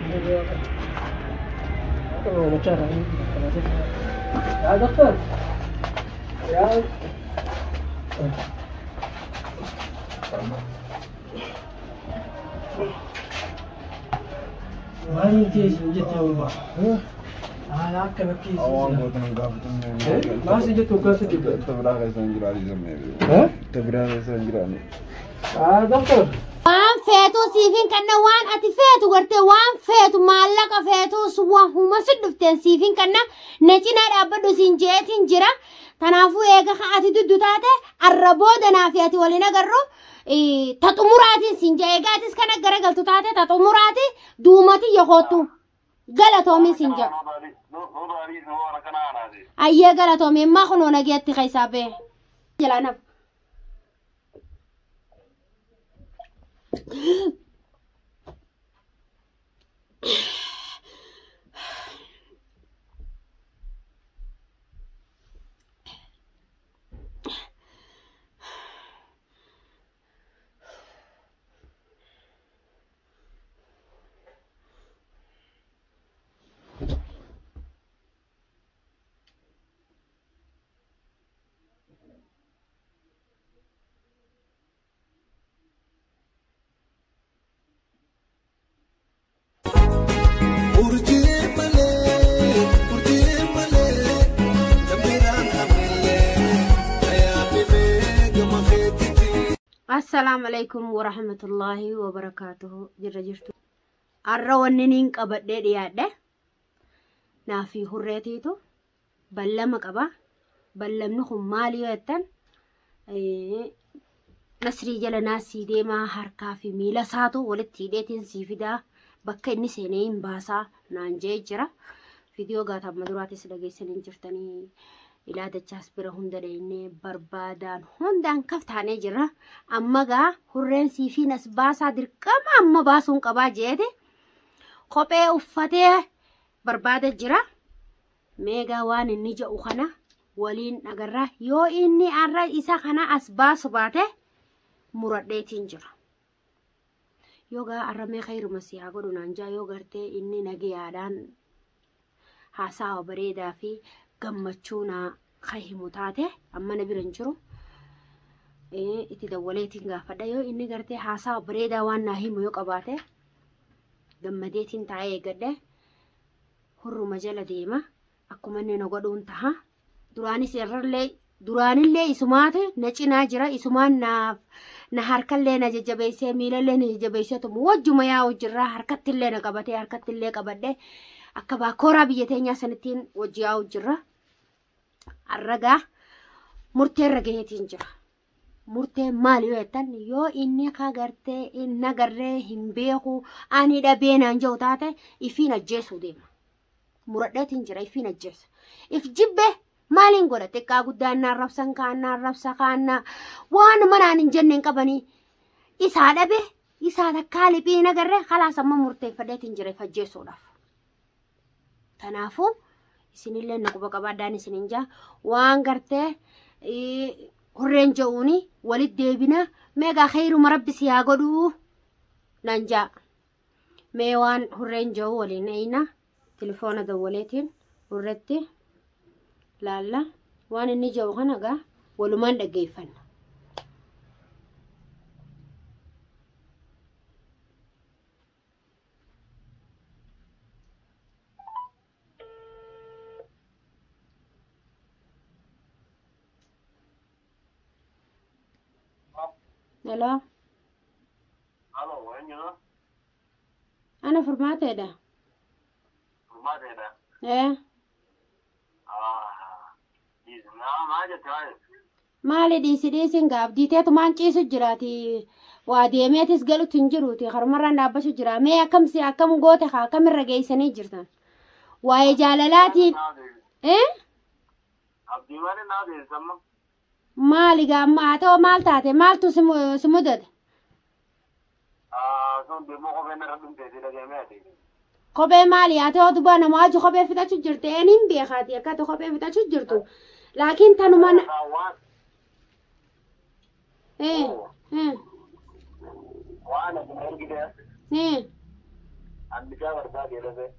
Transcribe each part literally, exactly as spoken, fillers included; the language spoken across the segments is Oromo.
يا دكتور يا ما ينتهي جت يوم أنا أكمل كيس. أول ما تنقابتني. ما سجت وقاسي كده. تبرع سنجراني زميلي. ها؟ تبرع سنجراني. آه دكتور. وان فيتو سيفين كنا وان أتي فيتو قرتي وان فيتو مالك فيتو سوا هما سدفتين سيفين كنا نجينا أبدو سنجيتين جرا تنافو إيجا خاتي دو تاتي الربو دنافياتي ولينا قررو إيه تطمراتي سنجي إيجاتيس كنا قرر قلتو تاتي تطمراتي دوماتي يخوتو قلتومي سنجا أيه قلتومي ما خنونا جيتي خيسابي جلانا السلام عليكم ورحمة الله وبركاته. جرى جرتو الروانين قبض دياده نافي هريتيتو بلما قبا بلمنهم مالي ويتن نسري جل ناسي دي ما حركا في ميلا ساتو ولتي ديتين سيفدا بكا إني سينين باسا نانجي جرى فيديو غاتا مدراتي سلقي سنين جرتني إلى دجاس برهم دريني بربادان هندان كفتاني جرا أما غا هرين سيفي ناس باسا در كما أما باسون قبا جيدي خوبي أفتيه بربادة جرا ميغا وان النجا أخنا ولين أغرى يو إني أرى إسا خنا أسباس باته مردتين جرا يوغا أرى مي خير مسيحا قدو نانجا يوغرتي إني نجي آدان حاسا وبريدا في gammachuuna khahimu taate amma na biran jiru ee itti dawwaleetiin gaafadha yoo inni gartee haasaa bareedaa waan naa himu yoo qabaate gammadeetiin taa'ee gadde hurruma jala deema akkuma inni na godhuun taha duraanis irrallee duraanillee isumaate na cinaa jira isumaan naaf na harkallee na jajjabeessee miilallee na jajjabeessee tumu wajjuma yaa'u jirra harkattillee na qabatee harkattillee qabadhe akka baakooraa biyya teenyaa sanittiin wajji yaa'u jirra arragaa murtee ragaheetiin jira murtee maali yoo jettan yoo inni ka gartee inna garree hin beeku ani dhabee naan jiru taate ifiin ajjeesuu deema muradheetiin jira ifiin ajjeesa if jibbe maaliin godha xiqqaa guddaan naan rabsan kaan naan rabsa kaan waan manaan hin jenneen qabanii isaa dhabe isaa takkaa liphii nagarree khalaas amma murteeffadheetiin jira if ajjeesuudhaaf tanaafuu isinillee naquba qabaadhaan isinin jaa waan gartee hurreen ja'uuni walit deebina meegaa khayruma rabbi si haa godhuu nan jaa mee waan hurreen ja'u waliin eeyna telefoona dawwaleetiin hurretti laalla waan inni ja'u kana gaa walumaan dhaggeeffanna. Hello. Hello, when you know? أنا فرماتي ده. فرماتي ده. إيه. آه. ديس ما ما جت هاي. مالي ديس ديس إنقاب ديتي تمان كيس جراتي وادي ميتس قالوا تنجروتي خر مرة نابش جرا مية كم سي كم قوتي خا كم الرجاي سنة جرتان. واي جاللاتي. إيه؟ أبدي مالي نادي سما. مالي قام أتو مال تاتي مال تو سمو سمودد. آه سون دمو خبنا ربنا تيجي لجماعتي. خبي مالي أتو دبانا ما أجو خبي فتا شجرتي أنين بيخاتي كاتو خبي فتا شجرتو لكن تانو من. إيه إيه. وأنا بنقول كده. إيه. النجاة برباد يا لبي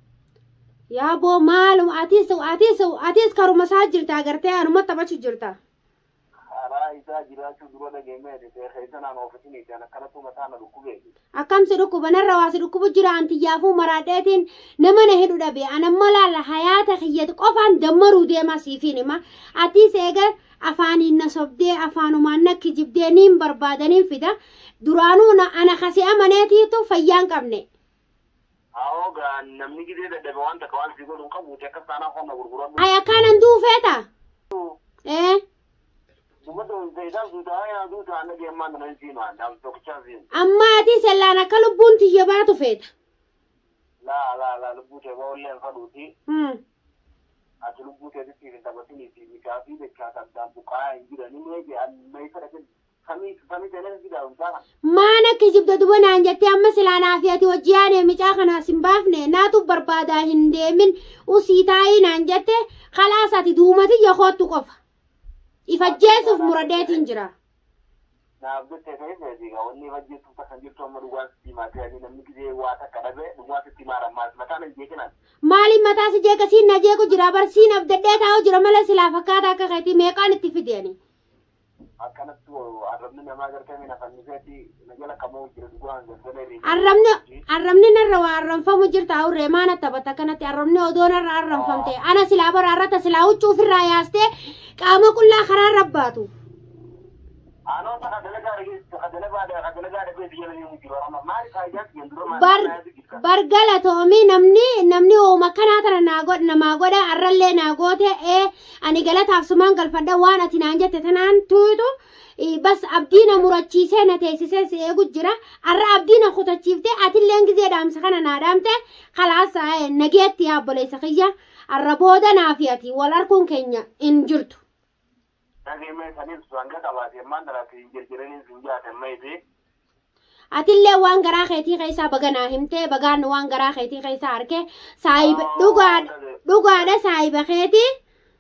يا بو مالو أتيس أتيس أتيس كارو مساجر تاجرتي أنا ما تبغى تجرتا أنا إذا جرات شدورنا جميع دي خيسنا نوفتني أنا كنا تو متانا ركوبي أكم سركوب أنا رواس ركوب جرا أنت يافو مرادتين نمن هيدو دبي أنا ملا لحياة خيّت قفان دمروا دي ما سيفيني ما أتيس إيجا أفاني النصب دي أفانو ما نكجب دي نيم بربادنين فدا درانو أنا خسي أمانتي تو فيان كمني أو كان نمني كده ده بوان تكوان سيقول نكمل وتكسر أنا خلنا غرغرة أيا كان ندو فتا إيه Dumadon zai dan su da ya zo da annabi amma da nan jima da to kacin amma ati sellana kalu bunti yabatu fet la la la lubute ba wallan faduti hmm ati lubute da tirin da batini ti mi ka fi da ka ta da buka gida ni ne ga mai fara kin kami kami da nan gida unta mana kijibda dubana anjati amma silana afiyati wajiyane mi ca kana simbafne natu barbada hinde min usitayi nanjate khalasati dumati yakhotu qofa ifajjesuuf muradeetiin jira. Na bitte kai sai diga wani fajjesu ta kan jirto mu ruwan sima ta ni namni gide wa ta kadabe ruwan sima ran mas mata nan je kinan. Maali mata si je kasi na je ku jira bar sin abdadde ta jira mala sila fakata ka kati meeqan itti fideni. Akkana tu arabni nama garta mina fannisati najala kamo jira duwan gandale. Arramni arramni narra wa arramfamu jirta aw remana tabata kanati arramni odona arramfamte ana sila bar arrata sila uchu firra yaste qaama qulla khara rabbatu ano ta kadala gari ta kadala ba da kadala gari be diya ni mujiro amma mari ka jas gendro ma bar bargala tomi namni namni o makana tara nago nama goda arralle nagote e ani galataaf suman galfadda waan ati naan jette tanan tuutu bas abdiina murachiisee na teessisee si eegu jira arra abdiina kutachiifte atilleen gizee dhaamsa kana naa dhaamte khalaasa nageetti yaabboleessa kiyya arra booda naafi ati wal arkuun keenya hin jirtu. Nageme sanin suanga kabate mandara ti jirjireni sunja tamaiti atillee waan garaa keetii keessaa baganaa himte bagaan waan garaa keetii keessaa arke saayiba dhugaadha dhugaadha saayiba keetii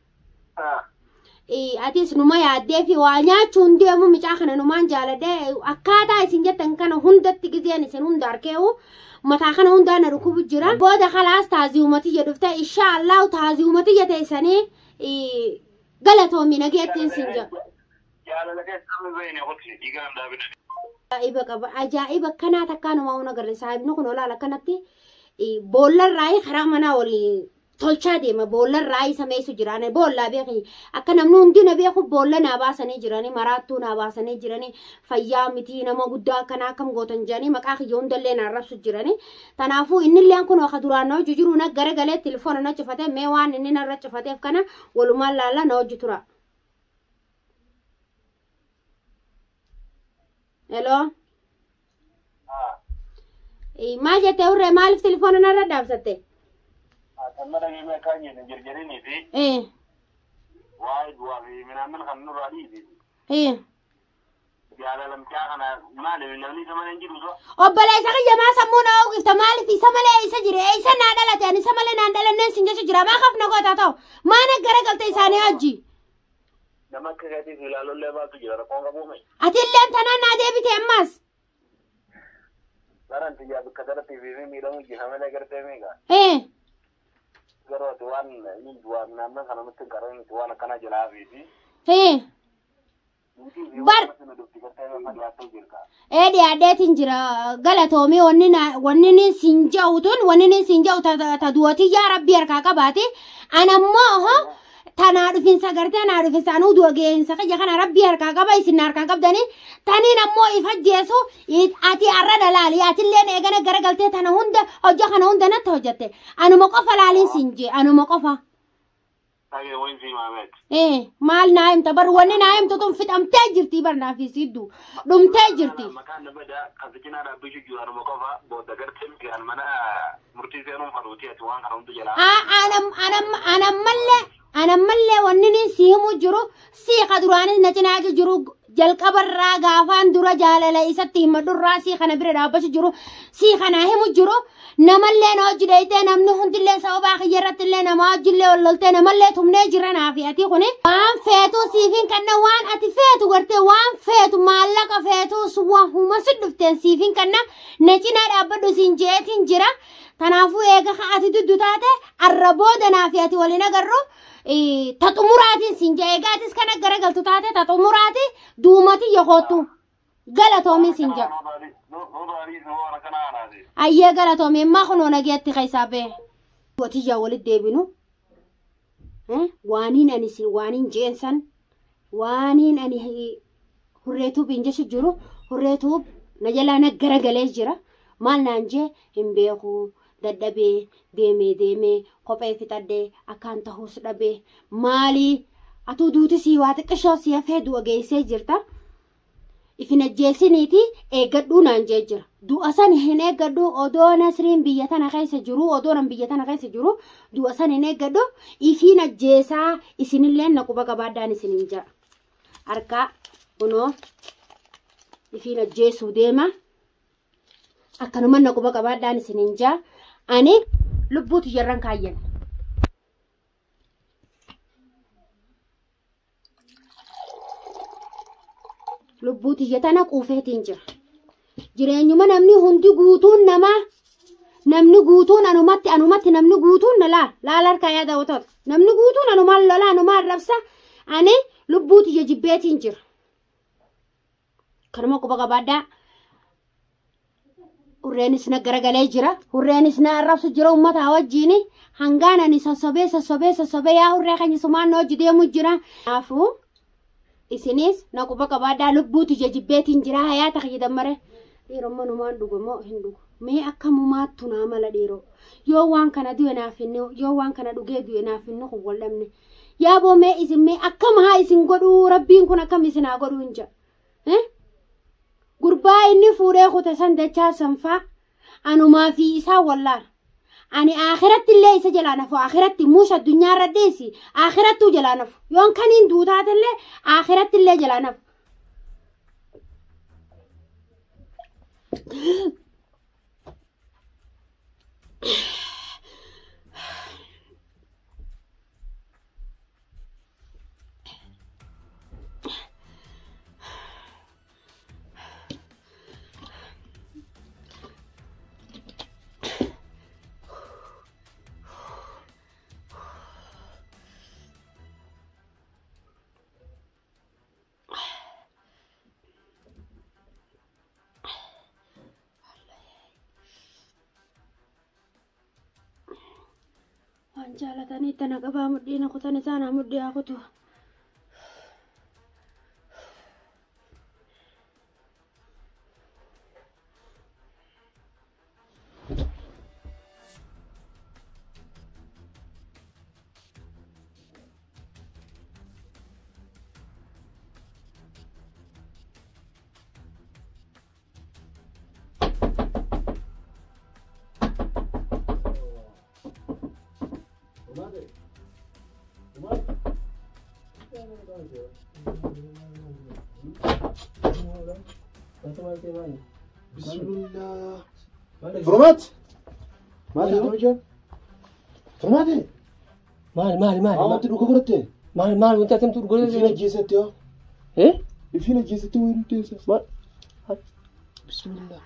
atis numa yaaddee fi waa nyaachuun deemu micaa kana numaan jaaladhe akkaataa isin jettan kana hundatti gizeen isin hunda arkeewu mataa kana hundaa na dhukubu jira booda khalaas taaziumati jedhufte insha allahu taaziumati jeteessanii galatoomi nageettiin sinja ajaa'iba qaba ajaa'iba akkanaa takkaanuma una garre saahibni kun olaala akkanatti boollarraayi karaa manaa olii tolchaa deema boollarraayi sameessu jiraane boollaa beeki akka namni hundi na beeku boolla naa baasanii jiranii maraattuu naa baasanii jiranii fayyaa mitii nama guddaa akkanaa akkam gootan jiranii maqaa kiyya hundallee naa rabsu jiranii tanaafuu innilleen kun akka duraan na hojii jiru na gara galee telefoona na cufate mee waan inni narra cufateef kana walumaan laalla na hojii tura. Hello. Maal jettee urree maaliif telefoona narra dhaabsatte? Tamara gime kanye jirjirini fi Eh. Waay duwa fi minamin kan nuru aliidi. Eh. Yaala lamcaa kana maali namni sama jiru so. Obboleessa kiyya maa sammuu na oogifta maaliif isa malee isa jire isa naa dhalate ani isa malee naan dhalanneen sin jechu jira maa kafna goota ta'u maana gara galte isaanii hojii. Nama akkasitti ilaalollee baatu jira rakkoon qabuume. Ati illeen tanaan naa deebite ammas. Garanti yaa bakka darati fi miidhamu jira malee gartee meeqa. Eh. Garuu waan ni duwwaa namni kana nutti qaran waan akkana jira fi. Eh. Bar. Eh dhiyaadheetiin jira galatoomii wanni wanni ni sinja'utuun wanni ni sinja'u ta duwwatii yaa rabbii harkaa qabaate anammoo tanaa dhufinsa gartee naa dhufinsa nuu du'a geensa kiyya kana rabbii harkaa qaba isin harkaa qabdanii taniin ammoo ifa jeesu ati arra dalaali atilleen eegana gara galtee tana hunda hojja kana hunda natti hojjatte anuma qofa laaliin sinje anuma qofa. Tage wanti maamet. Eh maal naa himta bar wanni naa himtu tun fixamtee jirti bar naa fi siddu dhumtee jirti. Makaan nama daa kabichina dhaabbichu jiru anuma qofa booda gartee miidhaan mana murtii seenuun faluutii ati waan kana hundi jala. Ah anam anam anam mallee أنا ملّي ونني سيهم جرو سيخ دراني نتناج جرو جل كبر راغافان درا جال لا يستي مدر راسي خنا برا دابش جرو سيخ أنا هم جرو نملّي نوج ديته نمنو هند اللي سوى خيرت اللي نماج اللي وللته نملّي ثم نجرا نافياتي خني وان فاتو سيفين كنا وان أتفاتو ورته وان فاتو مالك فاتو سوا هما سدفتن سيفين كنا نجينا دابدو سنجيتين جرا تنافو إيجا خاطي تدوتاته الربود نافياتي ولينا جرو إيه تطمراتي سنجا إيجا تسكنا جرا قلتو تاته تطمراتي دوماتي يخوتو قلتو سنجا أيه قلتو من ما خنو نجيت خيسابه وتيجا ولد ديبنو ها وانين أني سي وانين جينسن وانين أني هي هريتو بينجش جرو هريتو نجلا نجرا قليل جرا مال نانجي هم بيخو dadhabee deemee deemee kophee fixadhee akkaan ta'uus dhabee maali atuu duuti sii waa xiqqishoo si hafee du'a geessee jirta ifin ajjeesiniiti eeggadhuu naan jee jira du'a san hin eeggadhu odoo Nasriin biyya tana keessa jiru odoo nan biyya tana keessa jiru du'a san hin eeggadhu ifin ajjeesaa isinillee na quba gabaadhaan isinin jira harkaa kunoo ifin ajjeesuu deema akkanuma na quba gabaadhaan isinin jira أنا لبوت يران كاين لبوت يتانا قوفه تنجر جرين يوم نمني هندي قوتون نما نمني قوتون أنا مات أنا مات نمني قوتون لا لا لا كايا دوتات نمني قوتون أنا مال لا أنا مال رفسة أنا لبوت يجيب بيت تنجر كرما كوبا بعدا هرينس نجرا جليجرا هرينس نعرف سجرا وما توجيني هنغانا نساسبه ساسبه ساسبه يا هري خني سمان نوجدي مجرا عفو إسنيس نكوبا كبادا لبوت ججبت إنجرا هيا تخيد مرة يروم نمان دوغمو هندو مي أكمل ما تنام ديرو يو وان كنا دو نافينو يو وان كنا دوغي دو نافينو خولمني يا بو مي إسم مي أكمل هاي سنقدو ربين كنا كم إسنا قدو إنجا ها غربا إني فوري خوت سندچا سنفا أنو ما في إسا والله أني آخرت اللي إسا جلانفو آخرت موش الدنيا رديسي آخرت جلانفو يون كانين دوتات اللي آخرت اللي جلانفو Jalatani tanah kaba mudi nak kutani sana mudi aku tuh. Bismillah. Format. Mali hojja. Format. Mali mali mali. Awanti duka godate. Mali mali wanta tem tur godate. Ifina jesete yo. Eh? Ifina jesete wiru tesa. Mal. Bismillah.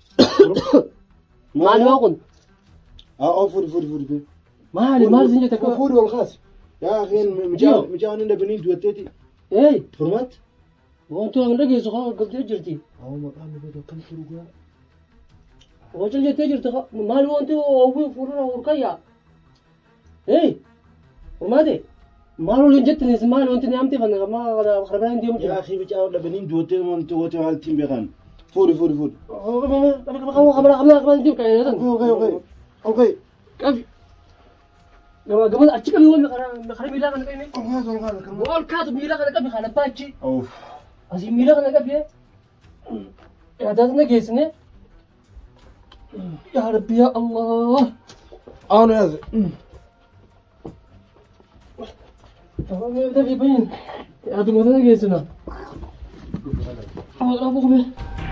Mali wakun. Ah oh furi furi furi. Mali mali zinja takwa. Furi wal khas. يا أخي مجاون مجاون إنه بنين دوتتي. إيه. فرمات. وأنتوا عندك يسوق قبل تجرتي. أو مكان بدو كم تروجا. وجل تجر تخ مال وأنتوا أبوي فرنا وركيا. إيه. فرماتي. مالو لنجت نس مال وأنت نعمتي فنا ما خربان ديوم. يا أخي مجاون إنه بنين دوتتي وأنتوا وأنتوا هالتيم بيخان. فوري فوري فوري. أوه ما ما ما ما خبر خبر خبر ديوم كذا. أوكي أوكي أوكي. كيف؟ قبل قبل أشيك بيقول مخرب مخرب ميلا كنا كيني. أوه هذا هذا كم. وال كاتب ميلا كنا كبي خالد باتشي. أوف. أزي ميلا كنا كبي. هذا تنا جيسني. يا ربي يا الله. أنا هذا. طبعا يبدأ في بين هذا مثلا جيسنا أول أبوك به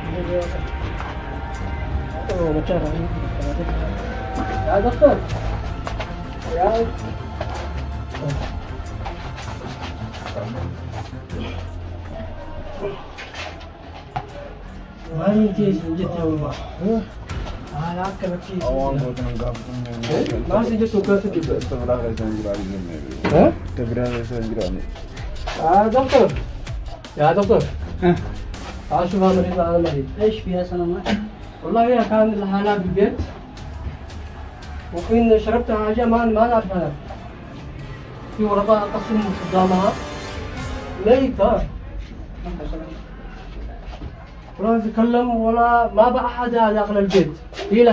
أوه ما تعرف يا دكتور يا ما يجيش جت والله هذا أكل كيس Awang buat menggabung dengan ما سجت وكاسة جدا Seberapa saya kira di sana ya. ها Seberapa saya kira ni. يا دكتور يا دكتور تعال شوف هذا المريض هذا المريض ايش فيها سلامات؟ والله هي كان لها في البيت وحين شربت حاجة ما ما نعرف أنا في ورقة قسم قدامها ميتة ولا تتكلم ولا ما بقى أحد داخل البيت هي